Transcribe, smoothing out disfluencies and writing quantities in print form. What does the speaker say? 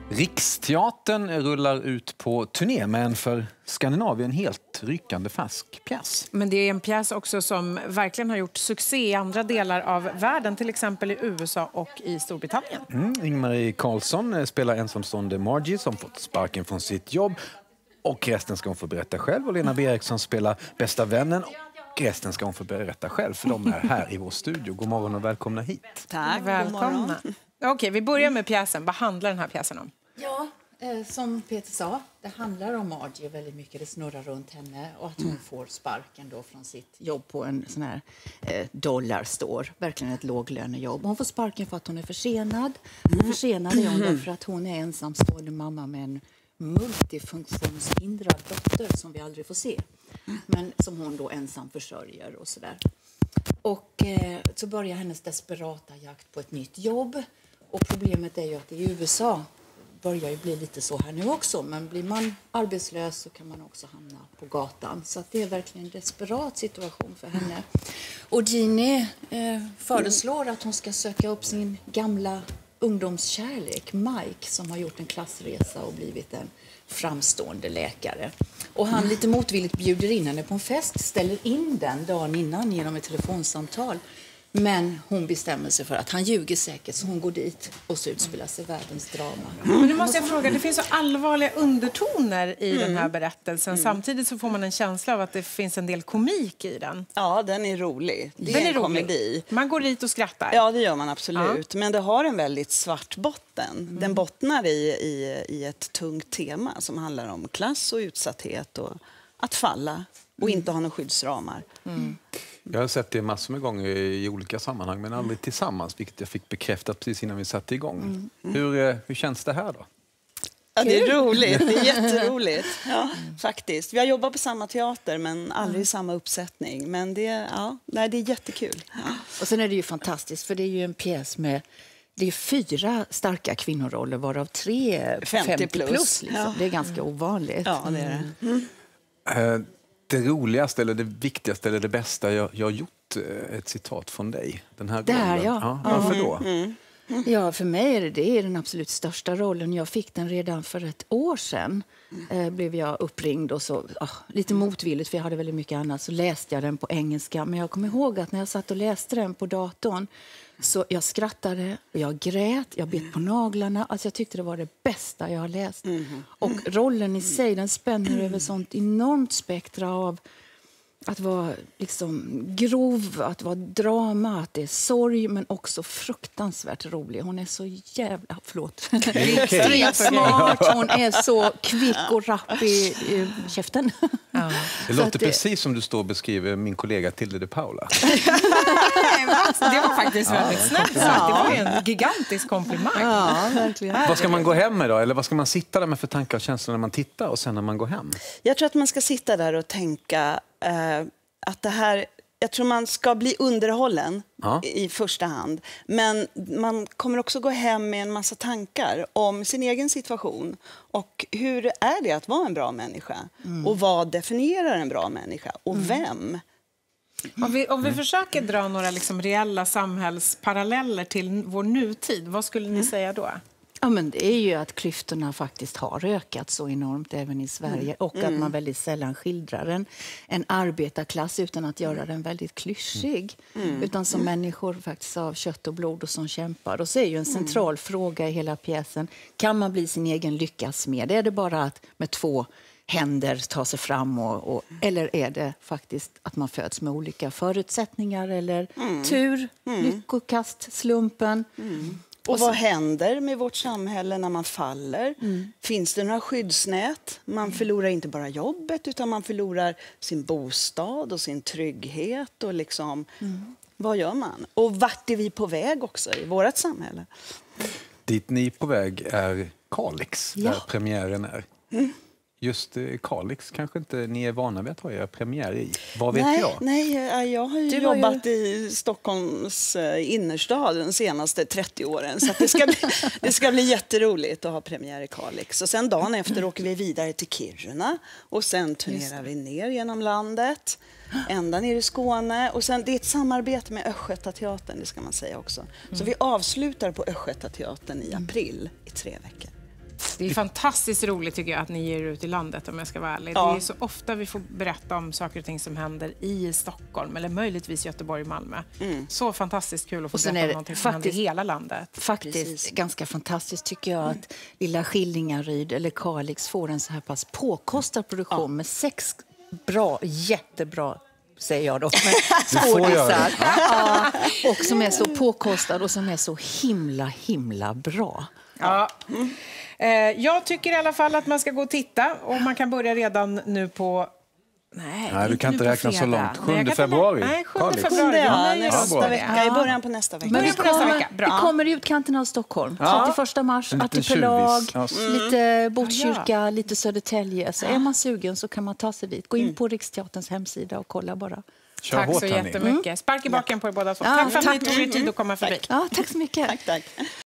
Riksteatern rullar ut på turné med en för Skandinavien helt ryckande färsk pjäs. Men det är en pjäs också som verkligen har gjort succé i andra delar av världen, till exempel i USA och i Storbritannien. Ingmarie Carlsson spelar ensamstående Margie som fått sparken från sitt jobb. Och resten ska hon få berätta själv. Och Lena B. Eriksson spelar bästa vännen. Och resten ska hon få berätta själv, för de är här i vår studio. God morgon och välkomna hit. Tack, välkomna. Okej, vi börjar med pjäsen. Vad handlar den här pjäsen om? Ja, som Peter sa, det handlar om Margie väldigt mycket. Det snurrar runt henne och att hon får sparken då från sitt jobb på en sån här dollarstore. Verkligen ett låglönejobb. Hon får sparken för att hon är försenad. Försenad är hon därför att hon är ensamstående mamma med en multifunktionshindrad dotter som vi aldrig får se. Men som hon då ensam försörjer och sådär. Och så börjar hennes desperata jakt på ett nytt jobb. Och problemet är ju att i USA börjar ju bli lite så här nu också. Men blir man arbetslös så kan man också hamna på gatan. Så att det är verkligen en desperat situation för henne. Och Jeannie föreslår att hon ska söka upp sin gamla ungdomskärlek Mike, som har gjort en klassresa och blivit en framstående läkare. Och han lite motvilligt bjuder in henne på en fest, ställer in den dagen innan genom ett telefonsamtal. Men hon bestämmer sig för att han ljuger säkert, så hon går dit och så utspelar sig världens drama. Men nu måste jag fråga, det finns så allvarliga undertoner i den här berättelsen. Samtidigt så får man en känsla av att det finns en del komik i den. Ja, den är rolig. Det är en komedi. Man går dit och skrattar. Ja, det gör man absolut. Men det har en väldigt svart botten. Den bottnar i ett tungt tema som handlar om klass och utsatthet och att falla och inte ha några skyddsramar. Jag har sett det massor med gånger i olika sammanhang, men aldrig tillsammans, vilket jag fick bekräftat precis innan vi satte igång. Hur känns det här då? Ja, det är roligt. Det är jätteroligt. Ja, faktiskt. Vi har jobbat på samma teater, men aldrig i samma uppsättning. Men det är jättekul. Ja. Och sen är det ju fantastiskt, för det är ju en pjäs med... Det är 4 starka kvinnoroller, varav 3 50 plus. Liksom. Ja. Det är ganska ovanligt. Ja, det är det. Det roligaste eller det viktigaste eller det bästa jag har gjort ett citat från dig. Den här rollen. Ja. Varför då? Ja, för mig är det är den absolut största rollen. Jag fick den redan för ett år sedan. Blev jag uppringd och så lite motvilligt, för jag hade väldigt mycket annat, så läste jag den på engelska. Men jag kommer ihåg att när jag satt och läste den på datorn, så jag skrattade, jag grät, jag bet på naglarna. Alltså jag tyckte det var det bästa jag har läst. Och rollen i sig, den spänner över sånt enormt spektra av att vara liksom grov, att vara drama, att det är sorg, men också fruktansvärt rolig. Hon är så jävla, extremt smart, hon är så kvick och rapp i käften. Ja. Det låter precis som du står och beskriver min kollega Tilde de Paula. Det var faktiskt väldigt snällt sagt. Det var en gigantisk komplimang. Ja, verkligen. Vad ska man gå hem med då? Eller vad ska man sitta där med för tankar och känslor när man tittar och sen när man går hem? Jag tror att man ska sitta där och tänka att det här... Jag tror man ska bli underhållen i första hand. Men man kommer också gå hem med en massa tankar om sin egen situation. Och hur är det att vara en bra människa? Och vad definierar en bra människa? Och vem? Om vi försöker dra några liksom reella samhällsparalleller till vår nutid, vad skulle ni säga då? Ja, men det är ju att klyftorna faktiskt har ökat så enormt även i Sverige. Och att man väldigt sällan skildrar en arbetarklass utan att göra den väldigt klyschig. Utan som människor faktiskt av kött och blod och som kämpar. Och så är ju en central fråga i hela pjäsen: kan man bli sin egen lyckas med? Är det bara att med 2 händer ta sig fram? Eller är det faktiskt att man föds med olika förutsättningar? Eller tur, lyckokast, slumpen? Och vad händer med vårt samhälle när man faller? Finns det några skyddsnät? Man förlorar inte bara jobbet, utan man förlorar sin bostad och sin trygghet. Och liksom, vad gör man? Och vart är vi på väg också i vårt samhälle? Dit ni är på väg är Kalix, där premiären är. Just Kalix kanske inte ni är vana vid att ha era premiär i. Vad vet jag? Nej, jag har ju jobbat i Stockholms innerstad de senaste 30 åren. Så att det ska bli jätteroligt att ha premiär i Kalix. Och sen dagen efter åker vi vidare till Kiruna. Och sen turnerar vi ner genom landet. Ända ner i Skåne. Och sen, det är ett samarbete med Östgötateatern, det ska man säga också. Så vi avslutar på Östgötateatern i april i 3 veckor. Det är fantastiskt roligt tycker jag att ni ger ut i landet om jag ska vara ärlig. Ja. Det är så ofta vi får berätta om saker och ting som händer i Stockholm eller möjligtvis Göteborg och Malmö. Så fantastiskt kul att få berätta om någonting som händer i hela landet. Faktiskt ganska fantastiskt tycker jag att lilla Skillingaryd eller Kalix får en så här pass påkostad produktion med 6 jättebra säger jag då, men skådisar. Ja, och som är så påkostad och som är så himla bra. Ja. Jag tycker i alla fall att man ska gå och titta och man kan börja redan nu på... Nej, du kan inte räkna så långt. 7 februari. Nej, 7 Kalix. februari. Nästa vecka, i början på nästa vecka. Men Bra. vi kommer i utkanten av Stockholm. Ja. 31 mars, En liten Artipelag, tjuvis. lite Botkyrka, lite Södertälje. Så är man sugen så kan man ta sig dit. Gå in på Riksteaterns hemsida och kolla bara. Kör Tack hårt, så hörni. jättemycket. Spark i baken på er båda två. Ja, tack för att ni tack. tog er tid att komma förbi. Ja, tack så mycket. Tack.